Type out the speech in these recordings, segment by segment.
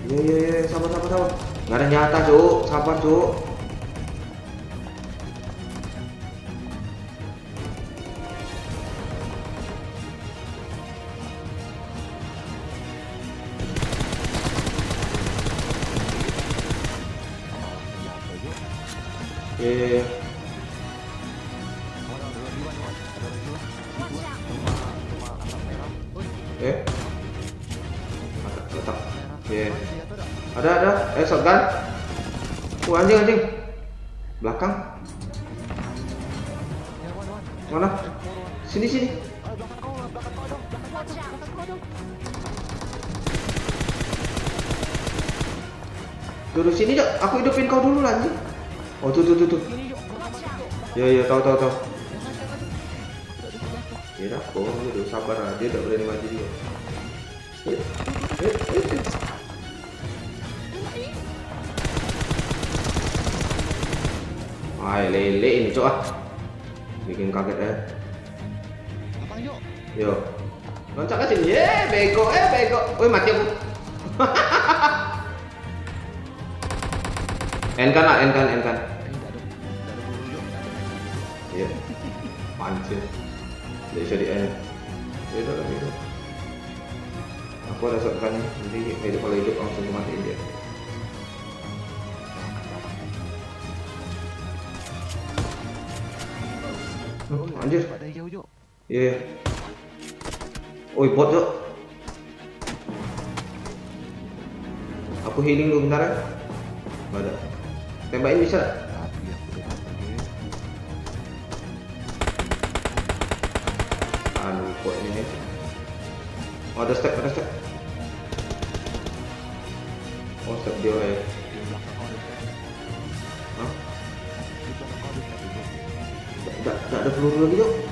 Iya, sabar. Nggak ada nyata, Cuk. Sabar, Cuk. Iya. Letak. Iya. Ada. Shotgun. Anjing. Belakang. Mana? Sini. Duduk sini, Cok. Aku hidupin kau dulu lah, anjing. Oh, tuh. Iya, tahu. Ya dah, bohong dulu, sabar lah. Dia tak berani maju juga. Lele ini, Cok. Bikin kaget ya. Yo. Loncat ke sini. Bego. Woi, mati aku. Enkan. Iya. Pancing. Bisa di end. Beda. Aku ada shotgun nih. Nanti kalau hidup langsung matiin dia. Anjir. Iya. Oi, bot, Cok. Aku healing dulu bentar ya. Nggak ada. Tembakin bisa. Aduh, kok ini. Oh, ada step. Oh, step dia ya. Hah? Tidak ada peluru lagi, Cok.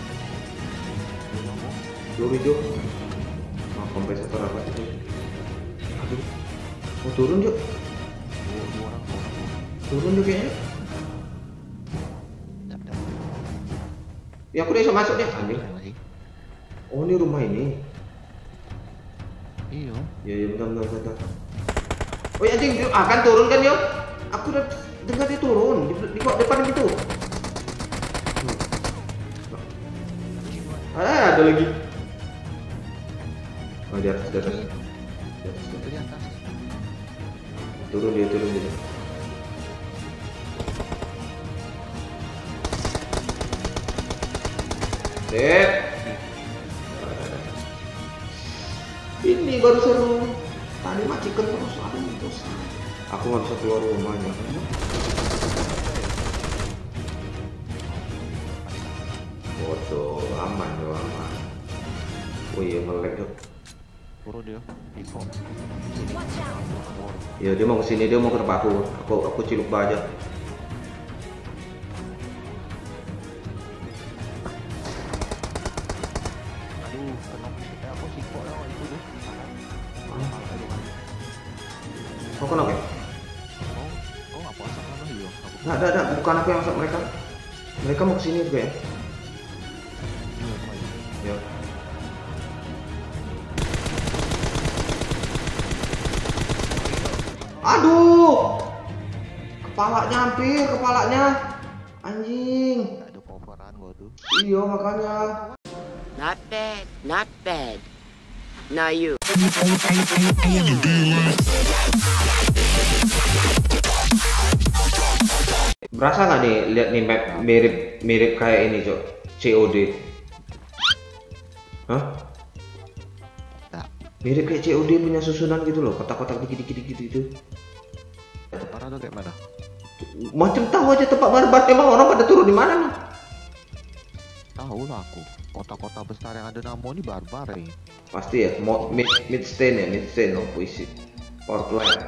Peluru hijau. Oh, kompensator apa itu? Aduh. Oh, turun, Cok. Turun juga kayaknya. Ya, aku udah bisa masuk deh, anjing. Oh, ini rumah ini. Iya. Ya, bentar. Oh, anjing, akan turun kan, yo? Aku udah dengar dia turun di depan itu. Ada lagi. Oh, di atas. Turun dia. Sip. Ini baru seru. Tadi macikan terus. Aku nggak bisa keluar rumahnya. Bodoh, aman. Oh iya, nge-lag, Dok. Turun dia. Iya, dia mau kesini, dia mau ke tempat aku ciluk aja. Kok kenapa ya? Nggak ada, bukan aku yang masuk mereka. Mereka mau kesini juga ya? Ya. Aduh! Kepalanya. Anjing. Ada coveran gua tuh. Iya, makanya. Not bad. Now you. Berasa nggak nih lihat nih map mirip kayak ini, Cok? COD. Hah? Tak. Mirip kayak COD punya susunan gitu loh, kotak-kotak dikit-dikit gitu. Parah tuh kayak mana? Macam tahu aja tempat barbar, emang orang pada turun di mana nih? Tahu lah aku. Kota-kota besar yang ada nama ini barbar ya. Pasti ya, mid stain oh puisi. Power plant.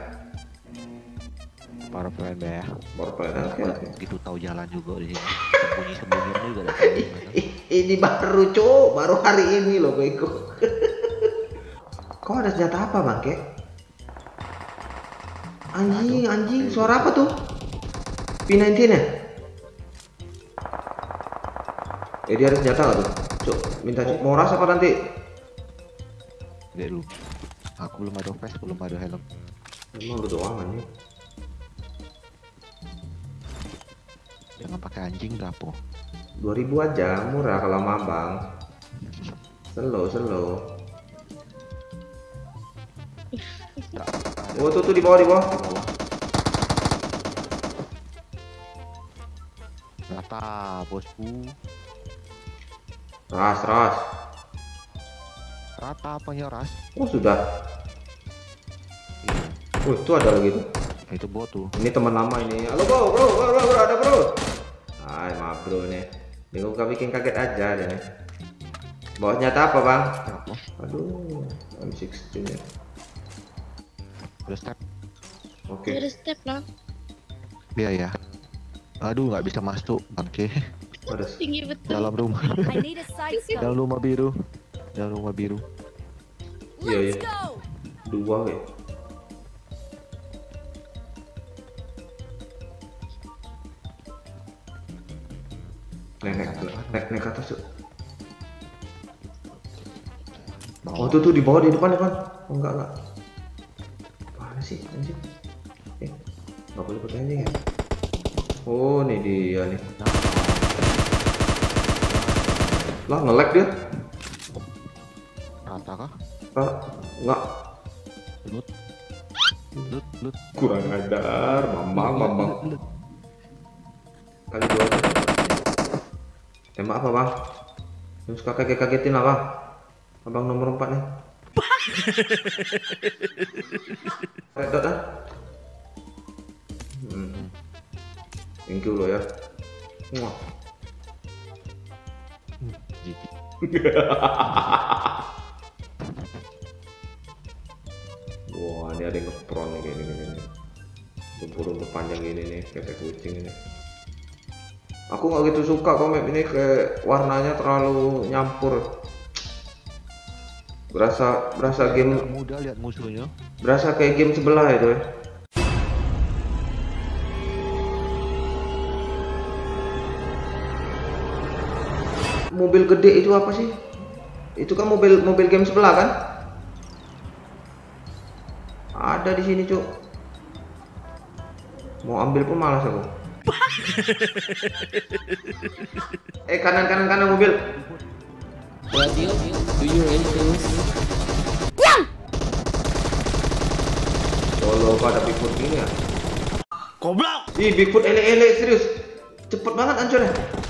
Para plan ya. Power plant. Oke. Gitu tahu jalan juga di sini. Sembunyi juga ada tahu di mana. Ini baru, Cok, baru hari ini loh gue ikut. Kau ada senjata apa, Bangke? Anjing, suara apa tuh? P19 ya? Dia ada senjata nggak tuh? Cuk, minta mau rasa apa nanti? Lihat dulu. Aku belum ada vest, belum ada helm. Emang lu doang anjing. Jangan pakai anjing berapa? 2000 aja, murah kalau sama abang. Slow. Oh tuh di bawah. Di bawah. Rata, bosku. Ras. Rata apanya ras? Oh sudah. Iya. Itu ada lagi tuh. Itu bot tuh. Ini teman lama ini. Halo bro, ada bro. Hai maaf bro nih. Ini gua bikin kaget aja deh. Bawa nyata apa bang? Apa? Aduh, M16 ya. Udah step. Oke. Ada step lah. Iya ya. Aduh nggak bisa masuk. Oke. Ada. Tinggi betul. Dalam rumah. I need a side scope. Dalam rumah biru. Dalam rumah biru. Iya. Let's go. Dua ya. Naik ke atas tuh. Oh tuh di bawah di depan. Oh enggak. Mana sih anjing? Nggak boleh pakai anjing ya. Oh nih dia nih. Lah nge-lag dia. Rata kah? Enggak. Lut. Kurang ajar, Bambang. Kali dua. Tembak apa bang? Yang suka kagetin lah bang. Abang nomor 4 nih. Red dot ah. Thank you lo ya. Wah. Gigi. Wah ini ada yang ngepron nih gini. Rumput panjang gini nih, kayak kucing ini. Aku nggak gitu suka kok map ini, kayak warnanya terlalu nyampur. Berasa game Mudah lihat musuhnya. berasa kayak game sebelah itu ya. Mobil gede itu apa sih? Itu kan mobil game sebelah kan? Ada di sini, Cuk. Mau ambil pun malas aku. Kanan mobil. Radio, do you anything? Solo ada Bigfoot gini ya? Goblok! Ih, Bigfoot ele serius. Cepet banget hancurnya.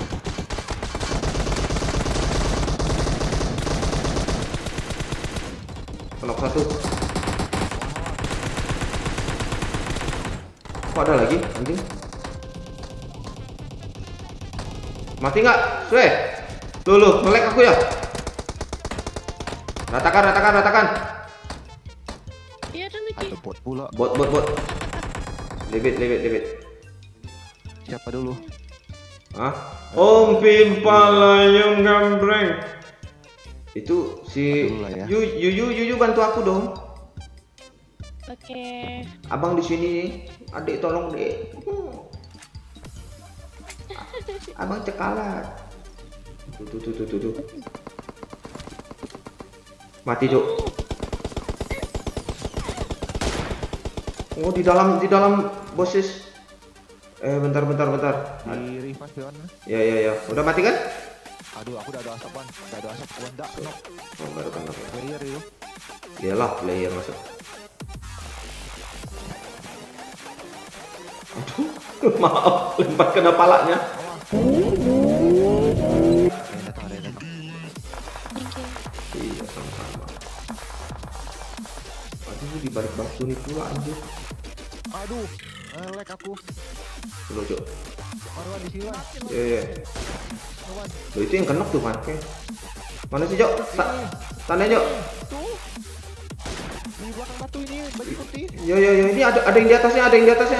Knock satu. Kok ada lagi anjing? Mati nggak? Swe. Lu nge-lag aku ya. Ratakan. Iya ada lagi. Ada bot pula. Bot. Lebet. Siapa dulu? Hah? Om Pimpalayung gambreng. Itu si Dulu lah ya. Yuyu bantu aku dong. Oke. Abang di sini nih. Adik tolong, Dek. Abang cekalat. Tuh. Mati, Cuk. Oh, di dalam bosses. Bentar. Di revive ya. Ya. Udah mati kan? Aduh, aku udah ada asap ban. Enggak. Oh, enggak ada. Player itu. Iyalah, player masuk. Aduh, maaf, lempar kena palanya. Ada yang datang. Thank you. Iya, sama-sama. Aduh, di balik batu nih pula anjir. Aduh, lag aku. Loh, Cuk. Marwan di sini, Wan. Iya. Marwan. Loh, itu yang kenok tuh, Man. Oke. Mana sih, Cuk? Tanda, Cuk. Tuh. Di belakang batu ini, baju putih. Yo, ini ada yang di atasnya,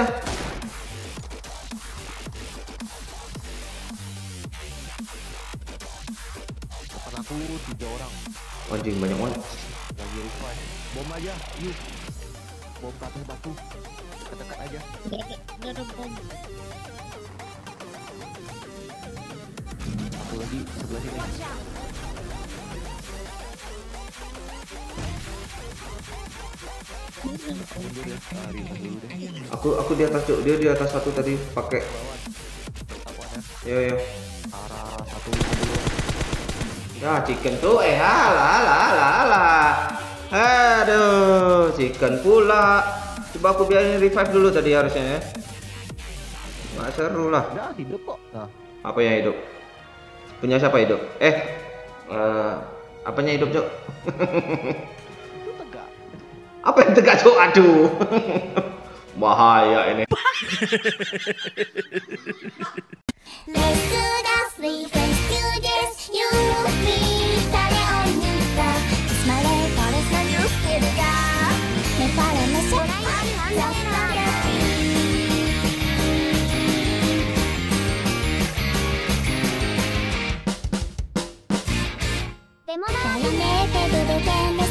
Depan aku 3 orang. Anjing banyak banget. Lagi revive. Bom aja, yuk. Bom ke atas batu. Dekat aja. Nggak ada bom. Satu lagi sebelah sini. Mundur ya. Refresh dulu deh. Aku di atas Cuk, dia di atas satu tadi pakai. Takuannya Ya ya. arah 152. Ya chicken tuh alah. Aduh, chicken pula. Coba aku biarin revive dulu tadi harusnya ya. Nggak seru lah. Udah hidup kok. Nah, Apa yang hidup? Punya siapa hidup? Apanya hidup, Cok? itu tegak. Apa yang tegak, Cok? Aduh. Bahaya ini. Let's do the three friends do this. You, me,誰を見た。Smile for us when you feel it. ね、パレの空にラストで。でもないね、手ぶれてね。